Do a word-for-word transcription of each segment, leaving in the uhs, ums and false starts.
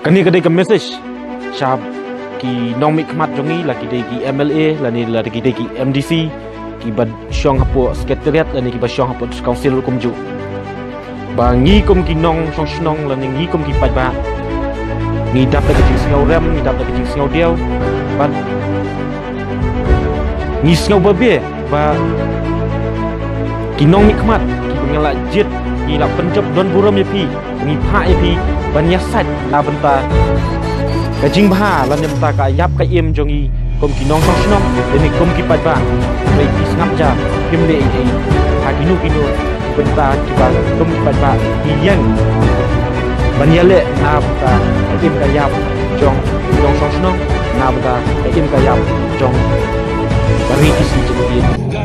Kani kadai ke message syab ki nong mik khmat jongi la ki dei ki M L A la ni la ki dei ki M D C ki bad syong hapo sekretariat la ni ki bad syong hapo council kum ju ba ngi kum ki nong syong snong la ni ngi kum ki pat ba ngi dap la ki jing sngaw rem ngi dap la ki jing sngaw diaw ba ngi sngaw ba be ba ki nong mik khmat ki ngala jet ki la penjab don buram ye pi ngi pha ye pi banyak sat la benta kajing bah la nyamta ka yap ka im jongi kom ki nong song snong deni kom ki pat ba bei ki snap ja kim le ai ha kinu kinu benta ki ba kom ki pat ba yang banyale na benta im ka yap jong nong song snong na benta im ka yap jong bari ki si jadi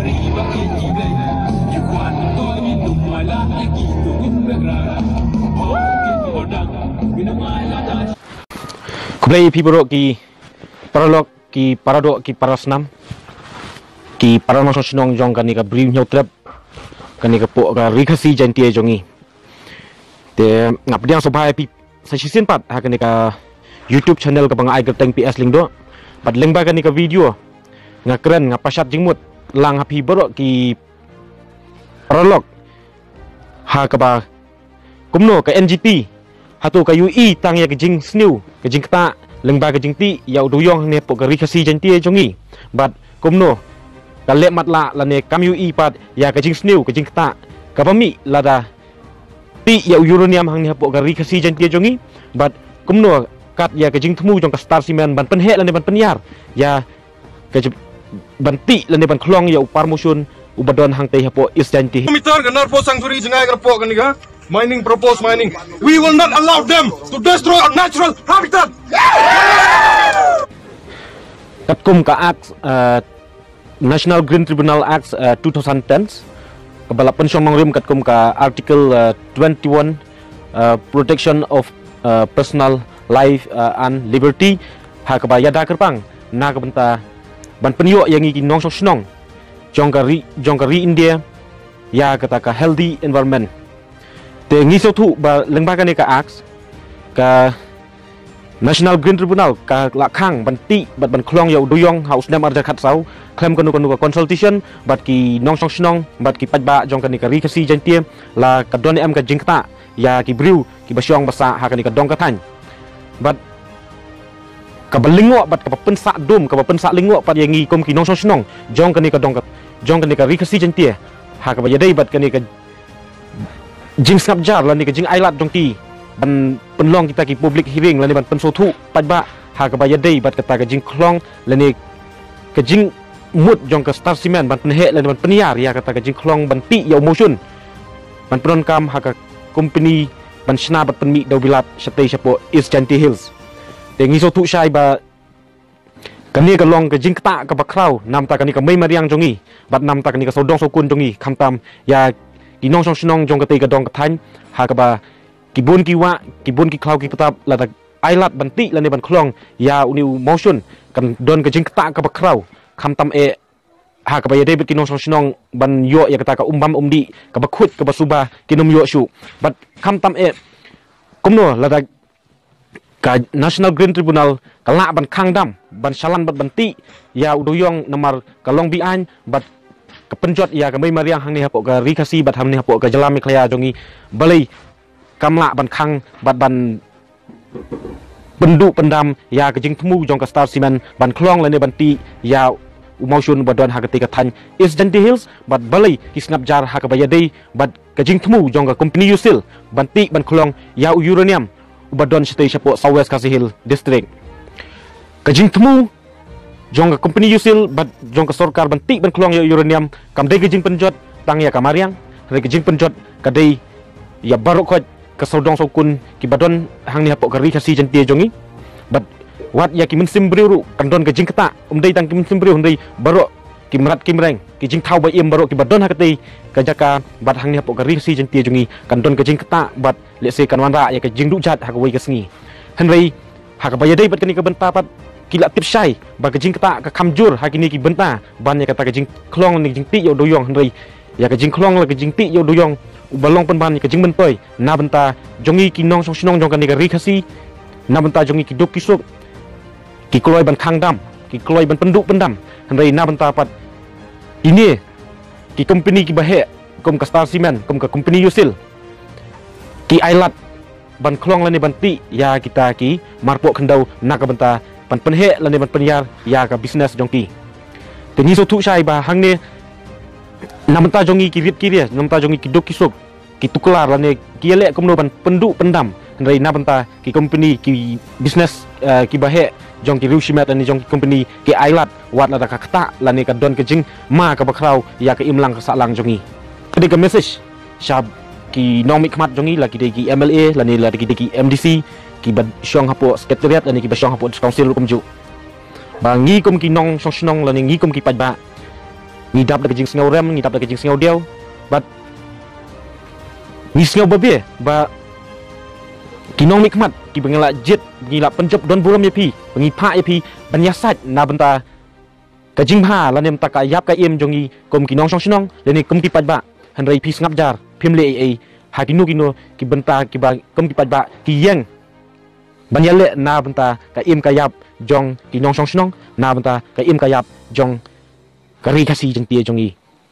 Kublai pi borok ki paralog ki paradok ki parasnam ki paranong sonong jong kani ka brim nyau trap kani ka po ka rikasi jantie jongi te ngap diang sobai pi sasisin pat ha kani ka YouTube channel ka bang ai gerteng P S ling do pat leng ba kani ka video ngakren ngapasat jingmut lang hapi borok ki paralog ha ka ba kumno ka N G P hatu ka U E tang ya kejing sniu kejing kta lengba kejing ti ya uduyong ne po gari kasi jantie jongi bat kumno ka le matla la ne kam U E pat ya kejing sniu kejing kta ka pami lada ti ya uranium hang ne po gari kasi jantie jongi bat kumno kat ya kejing temu jong ka star simen ban penhe la ne ban penyar ya kejing ban ti la ne ban klong ya upar musun ubadon hang te po is jantie Mitar ganar po sangturi jengai ka po kaniga mining propose mining. We will not allow them to destroy our natural habitat. Katkum ka Act uh, National Green Tribunal Act uh, twenty ten kabala pensyong mangrim katkum ka Article uh, twenty-one uh, Protection of uh, Personal Life uh, and Liberty ha kabaya da kerpang na kabenta ban penyo yang iki nong snong jongkari jongkari India ya kata ka healthy environment te ngiso tu ba lengbaga ne ka ax ka National Green Tribunal ka lakhang banti bat ban klong ya duyong haus nam arja khat sau klem kanu kanu ka consultation bat ki nong song snong bat ki pajba jong kan ka ri kasi jantie la ka don em ka jingta ya ki briu ki basyong basa ha kan ka dong ka than bat ka balingo bat ka pensa dum ka pensa lingo pat yangi kom ki nong song snong jong kan ka dong ka jong kan ka ri kasi jantie ha ka ba yadai bat kan ka jing snap jar la ni ka jing ailat dong ti ban penlong kita ki public hearing la ni ban pensotu pajba ha ka ba yadai bat kata ka jing klong la ni ka jing mut jong ka star cement ban penhe la ni ban peniar ya kata ka jing klong ban ti ya motion ban penon kam ha ka company ban sna bat penmi dau bilat sate sapo is janti hills te ngiso tu shai ba kani ka long ka jing kta ka ba kraw nam ta kani ka mai mariang jongi bat nam ta kani ka sodong sokun jongi khamtam ya ki nong song snong jong ka te ka dong ka than ha ka ba ki bun ki wa ki bun ki klaw ki patap la ta ailat banti la ne ban klong ya uniu motion kan don ka jing kta ka ba kraw khamtam e ha ka ba ya debit ki nong song snong ban yo ya kata ka umbam umdi ka ba khut ka ba suba ki num yo shu bat khamtam e kumno la ta ka National Green Tribunal ka la ban khang dam ban salan bat banti ya uduyong namar ka long bi an bat kepenjot ya kami mariang hang ni hapok ka rikasi bat ham ni hapok ka jalam klaya jongi balai kamla ban khang bat ban pendu pendam ya ke jing temu jong ka star simen ban klong la ne ban ti ya umausun badon ha ketika than is janti hills bat balai ki snap jar ha ka bayadei bat ke jing temu jong ka company usil ban ti ban klong ya uranium ubadon state hapok southwest kasi hill district ke jing temu jong ka company usil bat jong ka sarkar banti ban klong ya uranium kam dei gejing penjot tang ya kamariang re gejing penjot ka dei ya barok khot ka sodong sokun ki badon hang ni hapok ka ri kasi jantie jongi bat wat ya ki mensim briu kan don gejing kata um dei tang ki mensim briu dei barok ki merat ki mreng ki jing thau ba im barok ki badon ha ka dei ka jaka bat hang ni hapok ka ri kasi jantie jongi kan don gejing kata bat le se kan wan ra ya ka jing du jat ha ka wei ka sngi henrei ha ka ba ya dei bat kani ka benta pat kila tip syai ba kejing kata ka kamjur hakini ki benta ban ya kata kejing klong ni jing ti yo doyong hendrei ya kejing klong la kejing ti yo doyong ubalong pen ban kejing bentoi na benta jongi ki nong song sinong jong kan ni ka ri khasi na benta jongi ki duk kisuk ki kloi ban khang dam ki kloi ban penduk pendam handai na benta pat ini ki company ki bahe kom ka Star Cement kom ka company Yusil ki ailat ban klong lani ban ti ya kita ki marpok kendau nak benta pan penhe lani ban penyar ya ka business jongki teni so thu sai ba hang ne namta jongi ki rit ki dia namta jongi ki dok kisuk ki tuklar lani ki le kom no ban penduk pendam handai na benta ki company ki business uh, ki bahe jong ki Riushimet lani jong ki company ki ailat wat la ka kata lani ka don ke jing ma ka bakrau ya ka imlang ka salang jongi kede ka message shab ki nong mikmat jongi la ki de ki M L A la ni la ki de ki M D C ki ba syong hapo secretariat la ni ki ba syong hapo council kum ju ba ngi kum ki nong syong snong la ni ngi kum ki paj ba ngi dap da ki jing singau rem ngi dap da ki jing singau deu but ngi singau ba be ba ki nong mikmat ki bangela jet ngi la penjop don buram ye pi ngi pha ye pi ban ya sat na benta ka jing ha la nem ta ka yap ka em jongi kum ki nong syong snong la ni kum ki paj ba handai pi ngap jar phim le ai hakinu kino ki benta ki ba kom ki pajba ki yang banyale na benta ka im ka yap jong ki nong song snong na benta ka im ka yap jong kari kasi jeng tie jongi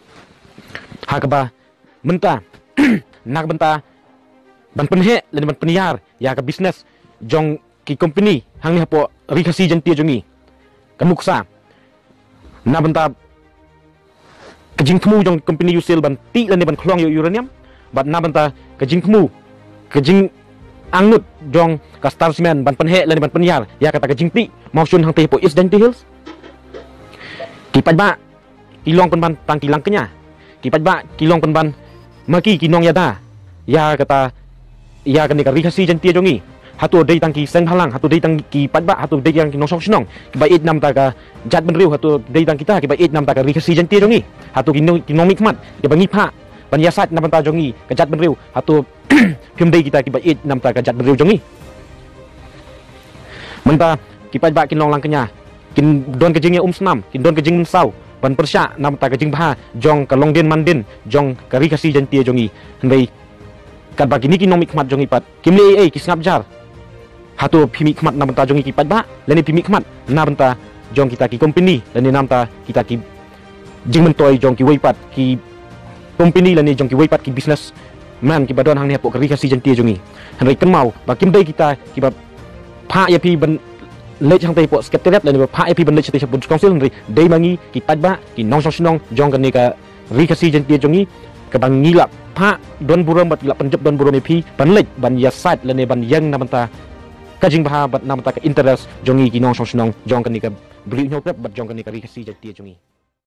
hakaba benta nak benta ban penhe le ban penyar ya ka business jong ki company hang ni hapo ri kasi jeng tie jongi kamuksa na benta kejing temu jong company Yusil ban ti lani ban klong yo uranium bat na banta kejing temu kejing angut jong ka Star Cement ban penhe lani ban penyar ya kata kejing ti mau sun hang te po East Dainty Hills ki pajba kilong kon ban tang kilang kenya ki pajba kilong kon ban maki kinong yada ya kata ya kan ka rikasi jan tie jongi hatu dei tang ki seng halang hatu dei tang ki pajba hatu dei yang ki nong song snong ki ba it nam ta ka jat ben riu hatu dei tang kita ki ba it nam ta ka rikasi jan tie jongi hatu ki ki nong mikmat ki bangi pha ban yasat nam ta jongi ka jat ben riu hatu phim dei kita ki ba it nam ta ka jat ben riu jongi menta ki pajba ki nong lang kenya kin don ke jing ya um snam kin don ke jing sau ban persya nam ta ka jing bha jong ka long den mandin jong ka rikasi jan tie jongi handai kat bagi ni ki nong mikmat jongi pat kimle ai ki ngap jar hatu pimi khmat na benta jongi ki pajba leni pimi khmat na benta jong kita ki company leni namta kita ki jing mentoi jong ki weipat ki company leni jong ki weipat ki business man ki badon hang ni hapo kari kasi janti jongi hanrai kemau ba kim dei kita ki ba pha ya pi ban lech hang tei po secretariat leni ba pha ya pi ban lech tei sabun council hanrai dei mangi ki pajba ki nong song snong jong kan ni ka ri kasi janti jongi ka bang ngila pha don buram bat la penjep don buram pi ban lech ban ya sat leni ban yang na benta kajing baha bat nam ta ka interest jongi ki nong song snong jong kan ni ka bri nyok bat jong kan ni ka ri kasi jati jongi